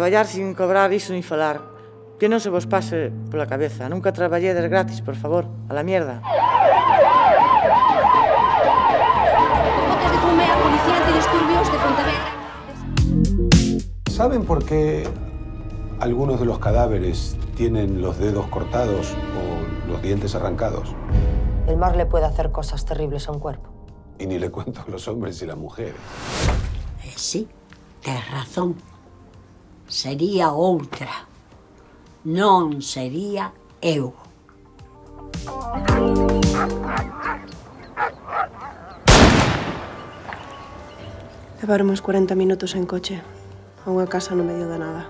traballar sin cobrar iso ni falar. Que non se vos pase pola cabeza. Nunca traballedes gratis, por favor. A la mierda. Botes de fume a Policía Antidisturbios de Pontevedra. ¿Saben por qué algunos de los cadáveres tienen los dedos cortados o los dientes arrancados? El mar le puede hacer cosas terribles a un cuerpo. Y ni le cuento a los hombres y las mujeres. Sí, tes razón. Sería outra. Non sería eu. Levarmos 40 minutos en coche a unha casa no medio da nada.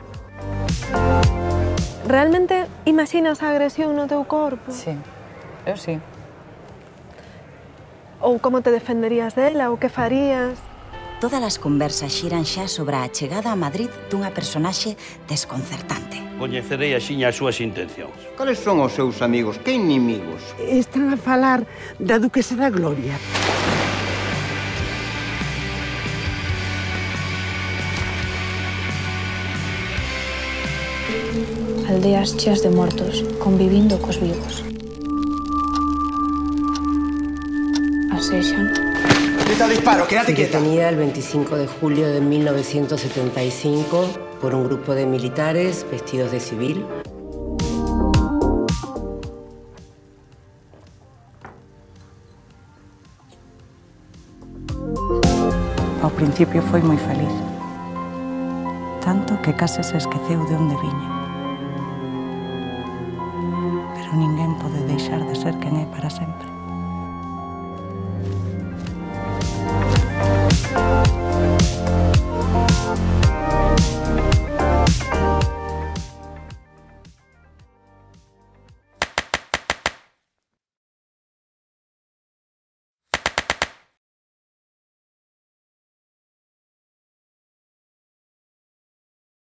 Realmente imaginas a agresión no teu corpo? Sí, eu sí. Ou como te defenderías dela, ou que farías? Todas as conversas xiran xa sobre a chegada a Madrid dunha personaxe desconcertante. Coñecerei axiña as súas intencións. Cales son os seus amigos? Que inimigos? Están a falar da Duquesa da Gloria. Aldeas cheas de mortos, convivindo cos vivos. Asexan. Disparo, quédate quieta. Detenida el 25 de julio de 1975 por un grupo de militares vestidos de civil. Ao principio foi moi feliz. Tanto que case se esqueceu de onde viña. Pero ninguén pode deixar de ser quen é para sempre.